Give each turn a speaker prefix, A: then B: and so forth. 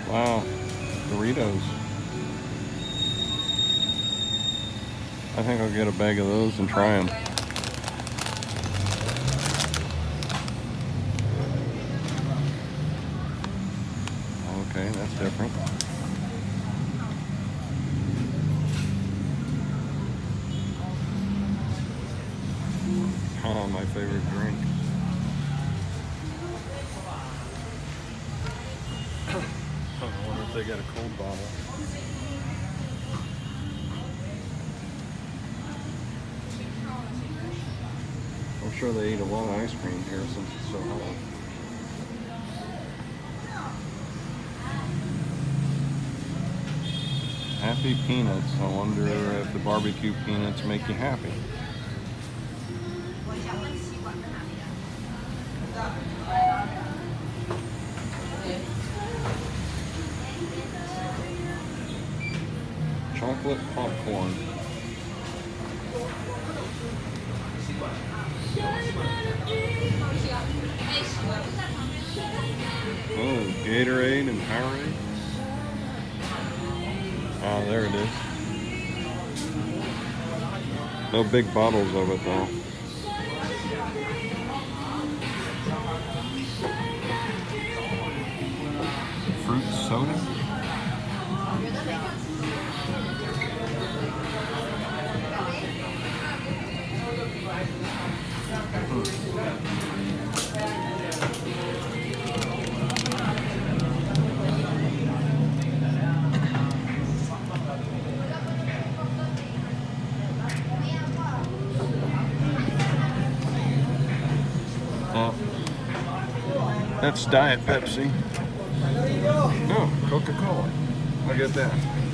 A: Wow, Doritos. I think I'll get a bag of those and try them. Okay, that's different. Oh, my favorite drink. I wonder if they got a cold bottle. I'm sure they eat a lot of ice cream here since it's so hot. Happy peanuts. I wonder if the barbecue peanuts make you happy. Chocolate popcorn. Oh, Gatorade and Powerade. Oh, there it is. No big bottles of it though. Fruit soda? That's Diet Pepsi. Oh, Coca-Cola. Look at that.